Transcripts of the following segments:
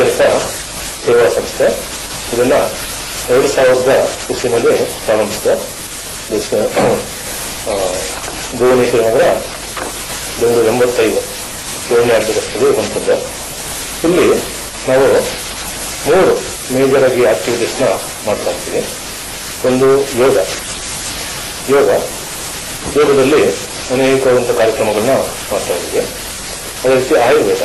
ಸಾರ್ವಜನಿಕ ಸೇವಾ ಸಂಸ್ಥೆ. ಇದನ್ನ 2000 ಇಸ್ವಿನಲ್ಲಿ ಪ್ರಾರಂಭಿಸಿದೆ. ಭುವನೇಶ್ವರ ನಗರ ಬೆಂಗಳೂರು 85 7ನೇ ಅಡ್ಡರಸ್ತೆಗೆ ಬಂತದ್ದು. ಇಲ್ಲಿ ನಾವು 3 ಮೇಜರ್ ಆಗಿ ಆಕ್ಟಿವಿಟೀಸ್ನ ಮಾಡ್ತಾ ಇರ್ತೀವಿ. ಒಂದು ಯೋಗದಲ್ಲಿ ಅನೇಕವಾದಂಥ ಕಾರ್ಯಕ್ರಮಗಳನ್ನ ಮಾಡ್ತಾ ಇದ್ದೀವಿ. ಅದೇ ರೀತಿ ಆಯುರ್ವೇದ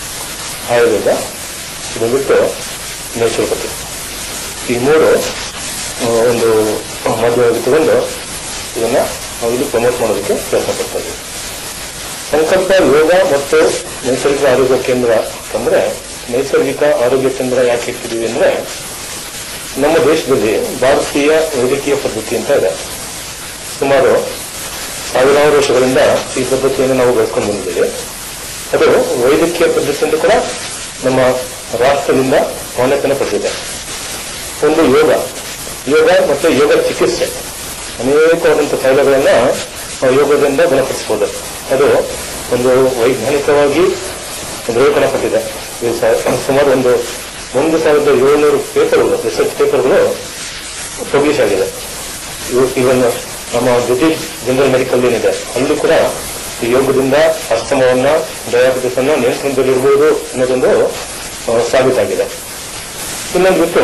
ಇದು ಬಿಟ್ಟು ನೇಚುರೋಪತಿ, ಈ 3 ಒಂದು ಮಾಧ್ಯಮವಾಗಿ ತಗೊಂಡು ಇದನ್ನ ನಾವು ಇಲ್ಲಿ ಪ್ರಮೋಟ್ ಮಾಡೋದಕ್ಕೆ ಪ್ರಯತ್ನ ಪಡ್ತಾ ಇದ್ದೀವಿ. ಸಂಕಲ್ಪ ಯೋಗ ಮತ್ತು ನೈಸರ್ಗಿಕ ಆರೋಗ್ಯ ಕೇಂದ್ರ ಅಂತಂದ್ರೆ, ನೈಸರ್ಗಿಕ ಆರೋಗ್ಯ ಕೇಂದ್ರ ಯಾಕೆ ಇಟ್ಟಿದ್ದೀವಿ ಅಂದ್ರೆ, ನಮ್ಮ ದೇಶದಲ್ಲಿ ಭಾರತೀಯ ವೈದ್ಯಕೀಯ ಪದ್ಧತಿ ಅಂತ ಇದೆ. ಸುಮಾರು 1000 ವರ್ಷಗಳಿಂದ ಈ ಪದ್ಧತಿಯನ್ನು ನಾವು ಬೆಳೆಸ್ಕೊಂಡು ಬಂದಿದ್ದೇವೆ. ಅದು ವೈದ್ಯಕೀಯ ಪದ್ಧತಿ ಅಂತ ಕೂಡ ನಮ್ಮ ರಾಷ್ಟ್ರದಿಂದ ಮಾನ್ಯತೆಯನ್ನು ಪಡೆದಿದೆ. ಒಂದು ಯೋಗ ಮತ್ತು ಯೋಗ ಚಿಕಿತ್ಸೆ, ಅನೇಕವಾದಂಥ ಕಾಯಿಲೆಗಳನ್ನ ಯೋಗದಿಂದ ಗುಣಪಡಿಸಬಹುದು. ಅದು ಒಂದು ವೈಜ್ಞಾನಿಕವಾಗಿ ಧೃವೀಕರಣಪಟ್ಟಿದೆ. ಸುಮಾರು 1700 ಪೇಪರ್ಗಳು, ರಿಸರ್ಚ್ ಪೇಪರ್ಗಳು ಪಬ್ಲಿಷ್ ಆಗಿದೆ. ಇವನ್ ನಮ್ಮ ಬ್ರಿಟಿಷ್ ಜನರಲ್ ಮೆಡಿಕಲ್ ಏನಿದೆ ಅಲ್ಲಿ ಕೂಡ ಈ ಯೋಗದಿಂದ ಅಸ್ತಮವನ್ನ, ಡಯಾಬಿಟಿಸ್ ಅನ್ನ ನಿಯಂತ್ರಣದಲ್ಲಿರ್ಬೋದು ಅನ್ನೋದೊಂದು ಸಾಬೀತಾಗಿದೆ. ಇನ್ನೊಂದು ಬಿಟ್ಟು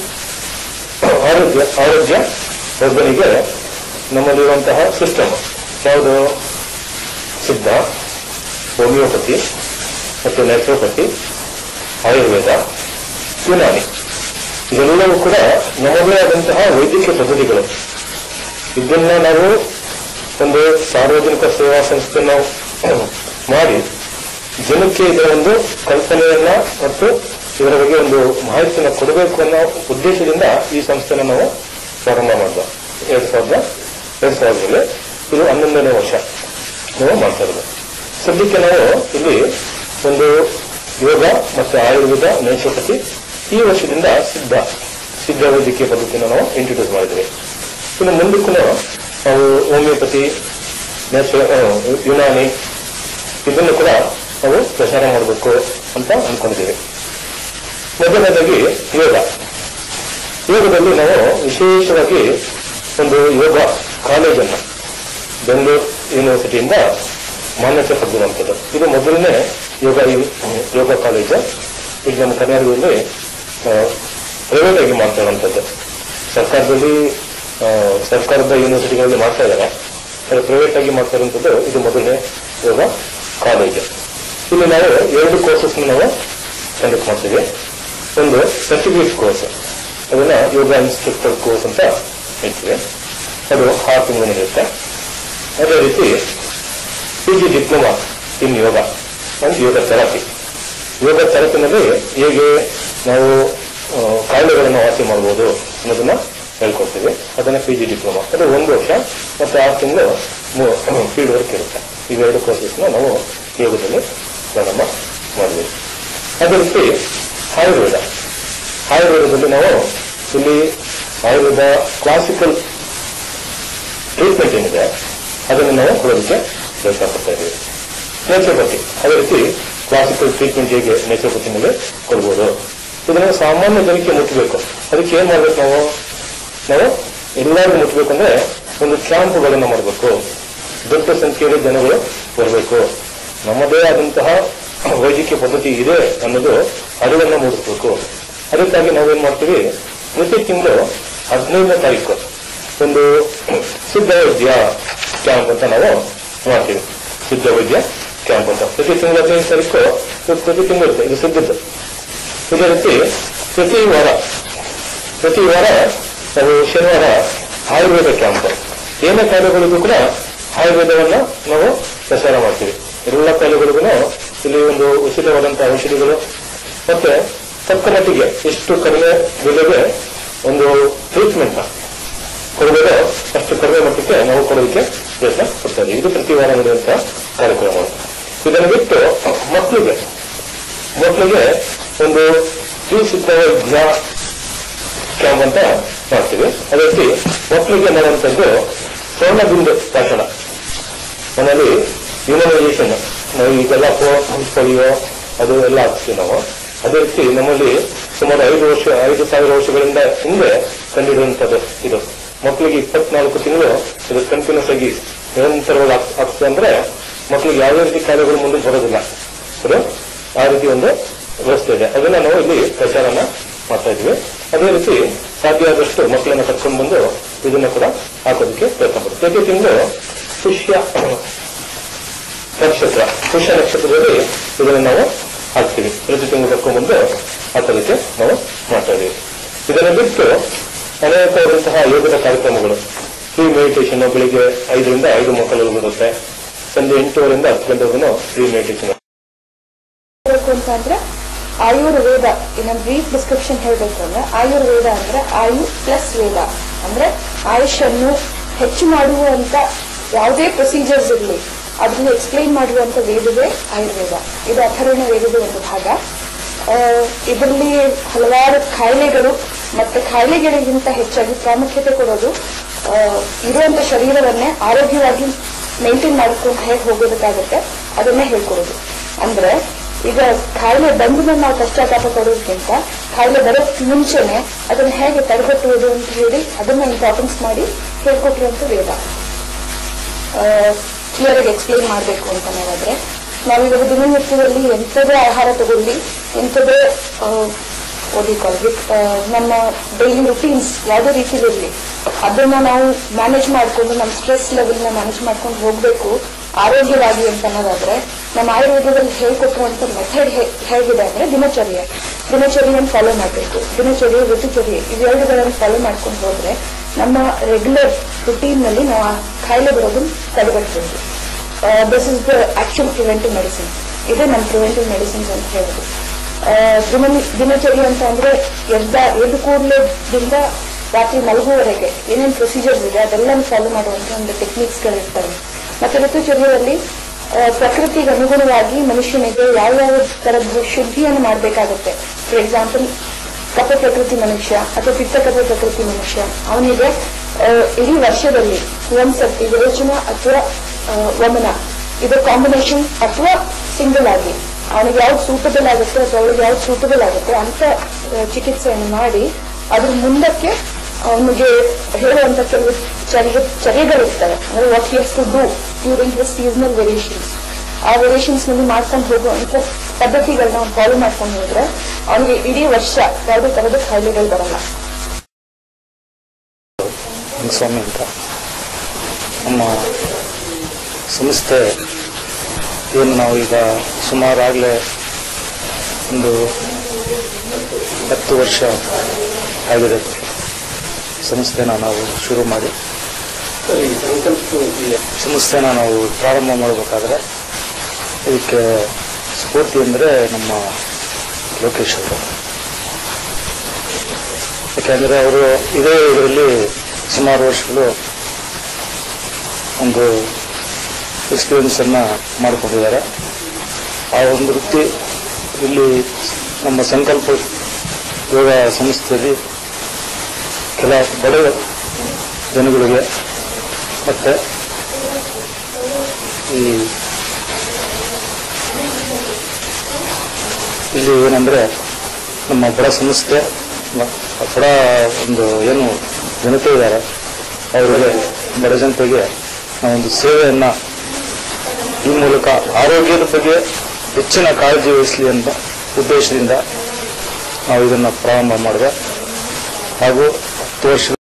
ಆರೋಗ್ಯ ಒಬ್ಬನಿಗೆ ನಮ್ಮಲ್ಲಿರುವಂತಹ ಸಿಸ್ಟಮ್ ಯಾವುದು, ಸಿದ್ಧ, ಹೋಮಿಯೋಪತಿ ಮತ್ತು ನ್ಯಾಚುರೋಪತಿ, ಆಯುರ್ವೇದ, ಯುನಾನಿ, ಇದೆಲ್ಲವೂ ಕೂಡ ನಮ್ಮದೇ ಆದಂತಹ ವೈದ್ಯಕೀಯ ಪದ್ಧತಿಗಳು. ಇದನ್ನ ನಾವು ಒಂದು ಸಾರ್ವಜನಿಕ ಸೇವಾ ಸಂಸ್ಥೆಯನ್ನು ಮಾಡಿ ಜನಕ್ಕೆ ಇದರ ಒಂದು ಕಲ್ಪನೆಯನ್ನ ಮತ್ತು ಇದರ ಬಗ್ಗೆ ಒಂದು ಮಾಹಿತಿಯನ್ನು ಕೊಡಬೇಕು ಅನ್ನೋ ಉದ್ದೇಶದಿಂದ ಈ ಸಂಸ್ಥೆನ ನಾವು ಪ್ರಾರಂಭ ಮಾಡಿದ 2000ರಲ್ಲಿ. ಇದು 11ನೇ ವರ್ಷ ನಾವು ಮಾಡ್ತಾ ಇರೋದು. ಸದ್ಯಕ್ಕೆ ನಾವು ಇಲ್ಲಿ ಒಂದು ಯೋಗ ಮತ್ತು ಆಯುರ್ವೇದ, ನೇಚುರೋಪತಿ, ಈ ವರ್ಷದಿಂದ ಸಿದ್ಧ ವೈದ್ಯಕೀಯ ಪದ್ಧತಿಯನ್ನು ನಾವು ಇಂಟ್ರೊಡ್ಯೂಸ್ ಮಾಡಿದ್ವಿ. ಇನ್ನು ಮುಂದಕ್ಕೂ ನಾವು ಹೋಮಿಯೋಪತಿ, ಯುನಾನಿ ಇದನ್ನು ಕೂಡ ನಾವು ಪ್ರಚಾರ ಮಾಡಬೇಕು ಅಂತ ಅನ್ಕೊಂಡಿದ್ದೀವಿ. ಮೊದಲನೇದಾಗಿ ಯೋಗದಲ್ಲಿ ನಾವು ವಿಶೇಷವಾಗಿ ಒಂದು ಯೋಗ ಕಾಲೇಜನ್ನು ಬೆಂಗಳೂರು ಯೂನಿವರ್ಸಿಟಿಯಿಂದ ಮಾನ್ಯತೆ ಪಡೆದಿರುವಂಥದ್ದು. ಇದು ಮೊದಲನೇ ಯೋಗ ಕಾಲೇಜು. ಈಗ ನಮ್ಮ ಕರ್ನಾಟಕದಲ್ಲಿ ಪ್ರೈವೇಟ್ ಆಗಿ ಮಾಡ್ತಾ ಇರುವಂಥದ್ದು. ಸರ್ಕಾರದ ಯೂನಿವರ್ಸಿಟಿಗಳಲ್ಲಿ ಮಾಡ್ತಾ ಇದ್ದಾರೆ, ಪ್ರೈವೇಟ್ ಆಗಿ ಮಾಡ್ತಾ ಇರುವಂಥದ್ದು ಇದು ಮೊದಲನೇ ಯೋಗ ಕಾಲೇಜು. ಇಲ್ಲಿ ನಾವು 2 ಕೋರ್ಸಸ್ ನಾವು ಕಂಡಕ್ಟ್ ಮಾಡ್ತೀವಿ. ಒಂದು ಸರ್ಟಿಫಿಕೇಟ್ ಕೋರ್ಸ್, ಅದನ್ನ ಯೋಗ ಇನ್ಸ್ಟ್ರಕ್ಟರ್ ಕೋರ್ಸ್ ಅಂತ ಹೇಳ್ತೀವಿ. ಅದು 6 ತಿಂಗಳು ಇರುತ್ತೆ. ಅದೇ ರೀತಿ PG diploma in yoga and yoga ಥೆರಪಿನಲ್ಲಿ ಹೇಗೆ ನಾವು ಕಾಯಿಲೆಗಳನ್ನು ವಾಸಿ ಮಾಡಬಹುದು ಅನ್ನೋದನ್ನ ಹೇಳ್ಕೊಡ್ತೀವಿ. ಅದನ್ನ PG ಡಿಪ್ಲೊಮಾ, ಅದು 1 ವರ್ಷ ಮತ್ತು 6 ತಿಂಗಳು ಫೀಲ್ಡ್ ವರ್ಕ್ ಇರುತ್ತೆ. ಈ 2 ಕೋರ್ಸಸ್ನ ನಾವು ಯೋಗದಲ್ಲಿ ಪ್ರಾರಂಭ ಮಾಡಿದ್ವಿ. ಅದೇ ರೀತಿ ಆಯುರ್ವೇದದಲ್ಲಿ ನಾವು ಇಲ್ಲಿ ಆಯುರ್ವೇದ ಕ್ಲಾಸಿಕಲ್ ಟ್ರೀಟ್ಮೆಂಟ್ ಏನಿದೆ ಅದನ್ನು ನಾವು ಕೊಡೋದಕ್ಕೆ ಪ್ರಯತ್ನ ಪಡ್ತಾ ಇದ್ದೀವಿ. ನೇಚುರೋಪತಿ, ಅದೇ ರೀತಿ ಕ್ಲಾಸಿಕಲ್ ಟ್ರೀಟ್ಮೆಂಟ್ ಹೇಗೆ ನೇಚುರೋಪತಿನಲ್ಲಿ ಕೊಡ್ಬೋದು, ಇದನ್ನು ಸಾಮಾನ್ಯ ಜನಕ್ಕೆ ಮುಟ್ಟಬೇಕು. ಅದಕ್ಕೆ ಏನ್ ಮಾಡ್ಬೇಕು, ನಾವು ಎಲ್ಲರಿಗೂ ಮುಟ್ಟಬೇಕಂದ್ರೆ ಒಂದು ಕ್ಯಾಂಪ್ಗಳನ್ನು ಮಾಡಬೇಕು. ದೊಡ್ಡ ಸಂಖ್ಯೆಯಲ್ಲಿ ಜನಗಳು ಬರಬೇಕು. ನಮ್ಮದೇ ಆದಂತಹ ವೈದ್ಯಕೀಯ ಪದ್ಧತಿ ಇದೆ ಅನ್ನೋದು ಅರಿವನ್ನು ಮೂಡಿಸಬೇಕು. ಅದಕ್ಕಾಗಿ ನಾವೇನ್ ಮಾಡ್ತೀವಿ, ಪ್ರತಿ ತಿಂಗಳು 15ನೇ ತಾರೀಕು ಒಂದು ಸಿದ್ಧ ವೈದ್ಯ ಕ್ಯಾಂಪ್ ಅಂತ ನಾವು ಮಾಡ್ತೀವಿ. ಸಿದ್ಧ ವೈದ್ಯ ಕ್ಯಾಂಪ್ ಅಂತ ಪ್ರತಿ ತಿಂಗಳು 15ನೇ ತಾರೀಕು ಪ್ರತಿ ತಿಂಗಳು ಇರುತ್ತೆ. ಇದು ಸಿದ್ಧದ್ದು. ಇದೇ ರೀತಿ ಪ್ರತಿ ವಾರ ನಾವು ಶನಿವಾರ ಆಯುರ್ವೇದ ಕ್ಯಾಂಪ್, ಏನೇ ಕಾಯಿಲೆಗಳಿಗೂ ಕೂಡ ಆಯುರ್ವೇದವನ್ನ ನಾವು ಪ್ರಚಾರ ಮಾಡ್ತೀವಿ. ಎಲ್ಲ ಕಾಯಿಲೆಗಳಿಗೂ ಇಲ್ಲಿ ಒಂದು ಉಚಿತವಾದಂತಹ ಔಷಧಿಗಳು ಮತ್ತೆ ತಕ್ಕ ಮಟ್ಟಿಗೆ ಎಷ್ಟು ಕಡಿಮೆ ಬೆಲೆಗೆ ಒಂದು ಟ್ರೀಟ್ಮೆಂಟ್ ಕೊಡಬೇಕು, ಅಷ್ಟು ಕಡಿಮೆ ಮಟ್ಟಕ್ಕೆ ನಾವು ಕೊಡೋದಕ್ಕೆ ಪ್ರಯತ್ನ ಪಡ್ತಾ ಇದ್ದೀವಿ. ಇದು ಪ್ರತಿ ವಾರ ನಡೆಯುವಂತಹ ಕಾರ್ಯಕ್ರಮಗಳು. ಇದನ್ನು ಬಿಟ್ಟು ಮಕ್ಕಳಿಗೆ ಒಂದು ಸಿದ್ಧ ವೈದ್ಯ ಕ್ಯಾಂಪ್ ಅಂತ ಮಾಡ್ತೀವಿ. ಅದೇ ರೀತಿ ಮಕ್ಕಳಿಗೆ ಮಾಡುವಂಥದ್ದು ಸ್ವರ್ಣಬಿಂದು ಭಾಷಣ, ಮನೆಯಲ್ಲಿ ಇಮ್ಯುನೈಸೇಷನ್, ನಾವು ಈಗೆಲ್ಲ ಪೋಲಿಯೋ ಅದು ಎಲ್ಲ ಹಾಕ್ತೀವಿ ನಾವು. ಅದೇ ರೀತಿ ನಮ್ಮಲ್ಲಿ ಸುಮಾರು 5,000 ವರ್ಷಗಳಿಂದ ಹಿಂದೆ ಕಂಡುಹಿಡಿಯುವಂಥದ್ದು ಇದು. ಮಕ್ಕಳಿಗೆ 24 ತಿಂಗಳು ಇದು ಕಂಟಿನ್ಯೂಸ್ ಆಗಿ ನಿರಂತರವಾಗಿ ಆಗ್ತದೆ ಅಂದ್ರೆ ಮಕ್ಕಳಿಗೆ ಯಾವುದೇ ರೀತಿ ಕಾಯಿಲೆಗಳು ಮುಂದೆ ಬರೋದಿಲ್ಲ. ಅದು ಆ ರೀತಿ ಒಂದು ವ್ಯವಸ್ಥೆ ಇದೆ. ಅದನ್ನ ನಾವು ಇಲ್ಲಿ ಪ್ರಚಾರನ ಮಾಡ್ತಾ ಇದ್ವಿ. ಅದೇ ರೀತಿ ಸಾಧ್ಯ ಆದಷ್ಟು ಮಕ್ಕಳನ್ನ ಕರ್ಕೊಂಡು ಬಂದು ಇದನ್ನ ಕೂಡ ಹಾಕೋದಕ್ಕೆ ಪ್ರಯತ್ನ ಪಡ್ತೀವಿ. ಪ್ರತಿ ತಿಂಗಳು ಪುಷ್ಯ ನಕ್ಷತ್ರದಲ್ಲಿ ಇದನ್ನ ನಾವು ಹಾಕ್ತೀವಿ. ಪ್ರತಿ ತಿಂಗಳು ಕರ್ಕೊಂಡ್ಬಂದು ಹಾಕೋದಕ್ಕೆ ನಾವು ಮಾಡ್ತಾ ಇದೀವಿ. ಇದನ್ನ ಬಿಟ್ಟು ಅನೇಕವಾದಂತಹ ಯೋಗದ ಕಾರ್ಯಕ್ರಮಗಳು, ಫ್ರೀ ಮೆಡಿಟೇಷನ್ ಬೆಳಿಗ್ಗೆ 5ರಿಂದ 5:30 ಬರುತ್ತೆ. ಸಂಜೆ 8:00ರಿಂದ 10 ಫ್ರೀ ಮೆಡಿಟೇಷನ್. ಅಂತಂದ್ರೆ ಆಯುರ್ವೇದ, ಇನ್ನೊಂದು ಬ್ರೀಫ್ ಡಿಸ್ಕ್ರಿಪ್ಷನ್ ಹೇಳ್ಬೇಕು ಅಂದ್ರೆ ಆಯುರ್ವೇದ ಅಂದ್ರೆ ಆಯು ಪ್ಲಸ್ ವೇದ ಅಂದ್ರೆ ಆಯುಷನ್ನು ಹೆಚ್ಚು ಮಾಡುವಂತ ಯಾವುದೇ ಪ್ರೊಸೀಜರ್ಸ್ ಇರಲಿ ಅದನ್ನ ಎಕ್ಸ್ಪ್ಲೈನ್ ಮಾಡುವಂತ ವೇದವೇ ಆಯುರ್ವೇದ. ಇದು ಅಥರ್ವಣ ವೇದದ ಒಂದು ಭಾಗ. ಇದರಲ್ಲಿ ಹಲವಾರು ಕಾಯಿಲೆಗಳು ಮತ್ತೆ ಕಾಯಿಲೆಗಳಿಗಿಂತ ಹೆಚ್ಚಾಗಿ ಪ್ರಾಮುಖ್ಯತೆ ಕೊಡೋದು ಇರುವಂತ ಶರೀರವನ್ನೇ ಆರೋಗ್ಯವಾಗಿ ಮೇಂಟೈನ್ ಮಾಡ್ಕೊಂಡು ಹೇಗೆ ಹೋಗೋದಕ್ಕಾಗುತ್ತೆ ಅದನ್ನೇ ಹೇಳ್ಕೊಡೋದು. ಅಂದ್ರೆ ಈಗ ಕಾಯಿಲೆ ಬಂದ ಮೇಲೆ ನಾವು ಪಶ್ಚಾತ್ತಾಪ ಪಡೋದಕ್ಕಿಂತ ಕಾಯಿಲೆ ಬರೋಕ್ ಮುಂಚೆನೆ ಅದನ್ನ ಹೇಗೆ ತಡೆಗಟ್ಟುವುದು ಅಂತ ಹೇಳಿ ಅದನ್ನ ಇಂಪಾರ್ಟೆನ್ಸ್ ಮಾಡಿ ಹೇಳ್ಕೊಟ್ಟಿರುವಂತ ವೇದ. ಕ್ಲಿಯರ್ ಆಗಿ ಎಕ್ಸ್ಪ್ಲೈನ್ ಮಾಡಬೇಕು ಅಂತ ನಾವಾದ್ರೆ ನಾವಿವಾಗ ದಿನನಿತ್ಯದಲ್ಲಿ ಎಂಥದೇ ಆಹಾರ ತಗೊಳ್ಳಿ, ಎಂಥದೇ ನಮ್ಮ ಡೈಲಿ ರುಟೀನ್ಸ್ ಯಾವುದೇ ರೀತಿಲಿರಲಿ ಅದನ್ನ ನಾವು ಮ್ಯಾನೇಜ್ ಮಾಡಿಕೊಂಡು ನಮ್ಮ ಸ್ಟ್ರೆಸ್ ಲೆವೆಲ್ ನ ಮ್ಯಾನೇಜ್ ಮಾಡ್ಕೊಂಡು ಹೋಗ್ಬೇಕು ಆರೋಗ್ಯವಾಗಿ ಅಂತ ಅನ್ನೋದಾದ್ರೆ ನಮ್ಮ ಆಯುರ್ವೇದದಲ್ಲಿ ಹೇಳ್ಕೊಟ್ಟಿರುವಂತ ಮೆಥಡ್ ಹೇಗಿದೆ ಅಂದ್ರೆ ದಿನಚರ್ಯೆಯನ್ನು ಫಾಲೋ ಮಾಡಬೇಕು. ದಿನಚರ್ಯೆ ಋತುಚರ್ಯೆ ಇವೆರಡುಗಳನ್ನು ಫಾಲೋ ಮಾಡ್ಕೊಂಡು ಹೋದ್ರೆ ನಮ್ಮ ರೆಗ್ಯುಲರ್ ರುಟೀನ್ ನಲ್ಲಿ ನಾವು ಆ ಕಾಯಿಲೆ ಬರೋದನ್ನ ತಡೆಗಟ್ಟಬಹುದು. This is the actual preventive medicine. ಇದೇ ನಮ್ಮ ಪ್ರಿವೆಂಟಿವ್ ಮೆಡಿಸಿನ್ಸ್ ಅಂತ ಹೇಳೋದು. ದಿನಚರ್ಯೆ ಅಂತ ಅಂದ್ರೆ ಎದ್ದು ಕೂಡಲೇದಿಂದ ರಾತ್ರಿ ಮಲಗುವವರೆಗೆ ಏನೇನು ಪ್ರೊಸೀಜರ್ಸ್ ಇದೆ ಅದೆಲ್ಲ ಫಾಲೋ ಮಾಡುವಂತ ಒಂದು ಟೆಕ್ನಿಕ್ಸ್ ಗಳಿರ್ತವೆ. ಮತ್ತೆ ಋತುಚರ್ಯದಲ್ಲಿ ಪ್ರಕೃತಿಗೆ ಅನುಗುಣವಾಗಿ ಮನುಷ್ಯನಿಗೆ ಯಾವ್ಯಾವ ತರದ ಶುದ್ಧಿಯನ್ನು ಮಾಡಬೇಕಾಗುತ್ತೆ. ಫಾರ್ ಎಕ್ಸಾಂಪಲ್ ಕಫ ಪ್ರಕೃತಿ ಮನುಷ್ಯ ಅಥವಾ ಪಿತ್ತ ಕಫ ಪ್ರಕೃತಿ ಮನುಷ್ಯ, ಅವನಿಗೆ ಇಡೀ ವರ್ಷದಲ್ಲಿ ಒಂದ್ಸರ್ತಿ ವಿರೇಚನ ಅಥವಾ ವಮನ ಇದು ಕಾಂಬಿನೇಷನ್ ಅಥವಾ ಸಿಂಗಲ್ ಆಗಿ ಅವನಿಗೆ ಯಾವ್ದು ಸೂಟಬಲ್ ಆಗುತ್ತೆ ಅಥವಾ ಅವಳಿಗೆ ಯಾವ್ದು ಸೂಟಬಲ್ ಆಗುತ್ತೆ ಅಂತ ಚಿಕಿತ್ಸೆಯನ್ನು ಮಾಡಿ ಅದ್ರ ಮುಂದಕ್ಕೆ ಅವನಿಗೆ ಹೇಳುವಂತ ಕೆಲವು ಚರ್ಯೆಗಳಿರ್ತವೆ. ಅಂದ್ರೆ what he has to do during his seasonal variations. ಆ ವೇರಿಯೇಷನ್ಸ್ ನಲ್ಲಿ ಮಾಡ್ಕೊಂಡು ಹೋಗುವಂತ ಪದ್ಧತಿಗಳನ್ನ ಅವ್ನು ಫಾಲೋ ಮಾಡ್ಕೊಂಡು ಹೋದ್ರೆ ಅವನಿಗೆ ಇಡೀ ವರ್ಷ ಯಾವುದೇ ತರದ ಕಾಯಿಲೆಗಳು ಬರಲ್ಲ. ಸ್ವಾಮಿ ಅಂತ ನಮ್ಮ ಸಂಸ್ಥೆ ಏನು ನಾವು ಈಗ ಸುಮಾರಾಗಲೇ ಒಂದು 10 ವರ್ಷ ಆಗಿದೆ ಸಂಸ್ಥೆನ ನಾವು ಶುರು ಮಾಡಿ. ಸಂಸ್ಥೆನ ನಾವು ಪ್ರಾರಂಭ ಮಾಡಬೇಕಾದ್ರೆ ಇದಕ್ಕೆ ಸ್ಫೂರ್ತಿ ಅಂದರೆ ನಮ್ಮ ಲೋಕೇಶ್ ಅವರು. ಯಾಕೆಂದರೆ ಅವರು ಇದೇ ಇದರಲ್ಲಿ ಸುಮಾರು ವರ್ಷಗಳು ಒಂದು ಎಕ್ಸ್ಪೀರಿಯನ್ಸನ್ನು ಮಾಡಿಕೊಂಡಿದ್ದಾರೆ. ಆ ಒಂದು ವೃತ್ತಿ ಇಲ್ಲಿ ನಮ್ಮ ಸಂಕಲ್ಪ ಯೋಗ ಸಂಸ್ಥೆಯಲ್ಲಿ ಕೆಲ ಬಡ ಜನಗಳಿಗೆ ಮತ್ತೆ ಇಲ್ಲಿ ಏನಂದ್ರೆ ನಮ್ಮ ಬಡ ಸಂಸ್ಥೆ ಬಡ ಒಂದು ಏನು ಜನತೆ ಇದ್ದಾರೆ ಅವರಿಗೆ ಬಡ ಜನತೆಗೆ ನಾವೊಂದು ಸೇವೆಯನ್ನ ಈ ಮೂಲಕ ಆರೋಗ್ಯದ ಬಗ್ಗೆ ಹೆಚ್ಚಿನ ಕಾಳಜಿ ವಹಿಸಲಿ ಎಂಬ ಉದ್ದೇಶದಿಂದ ನಾವು ಇದನ್ನು ಪ್ರಾರಂಭ ಮಾಡಿದೆ. ಹಾಗೂ 10 ವರ್ಷ